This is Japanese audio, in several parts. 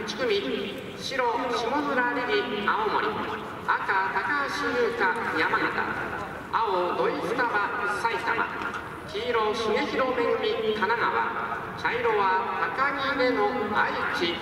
1組、白下村リリ青森、赤高橋優香山形、青土井双葉埼玉、黄色重弘めぐみ神奈川、茶色は高木玲乃愛知。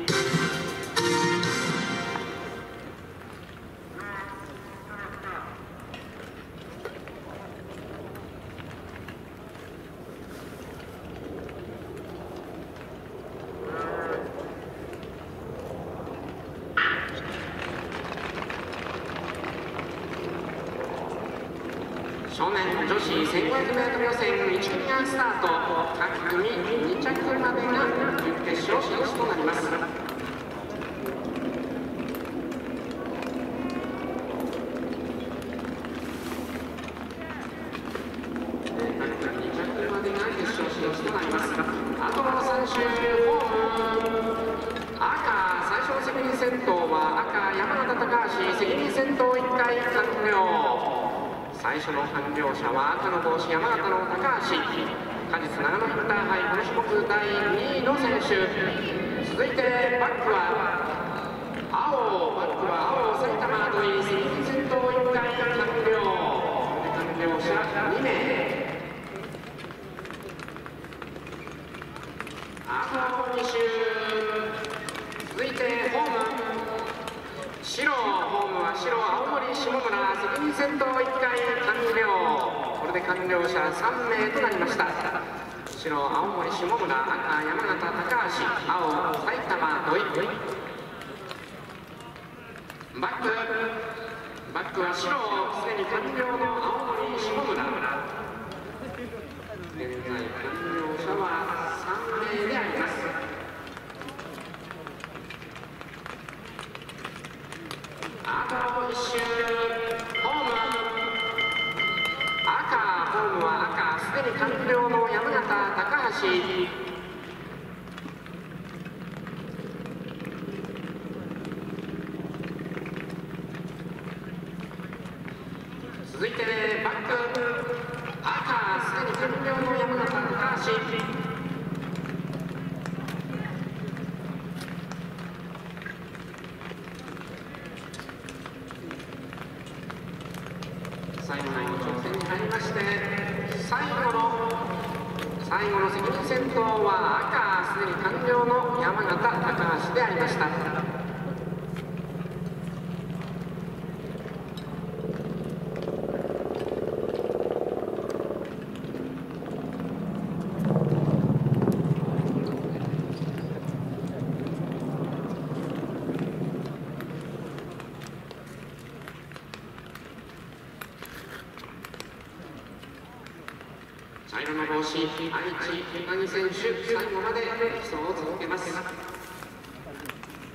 少年女子 1500m 予選1組がスタート。各組2着までが準決勝進出となります。各組2着までが決勝進出となります。あと3周ホーム。赤最初の責任先頭は赤山形高橋、責任先頭1回完了。最初の完了者は赤の帽子山形の高橋。果実長野インターハイこの種目第2位の選手。続いてバックは青埼玉土井、責任先頭1回完了。完了者2名。あと2周。続いてホーム。ホームは白青森下村、責任先頭1回完了。これで完了者3名となりました。白青森下村、赤山形高橋、青埼玉土井。バックは白、すでに完了の青森下村。現在完了者は3名であります。あと1周ホーム。ホームは赤、すでに完了の山形高橋。続いてバック。赤、すでに完了の山形高橋。最後の直線に入りまして、最後の責任先頭は赤、すでに完了の山形高橋でありました。茶色の帽子、愛知高木選手、最後まで走を続けます。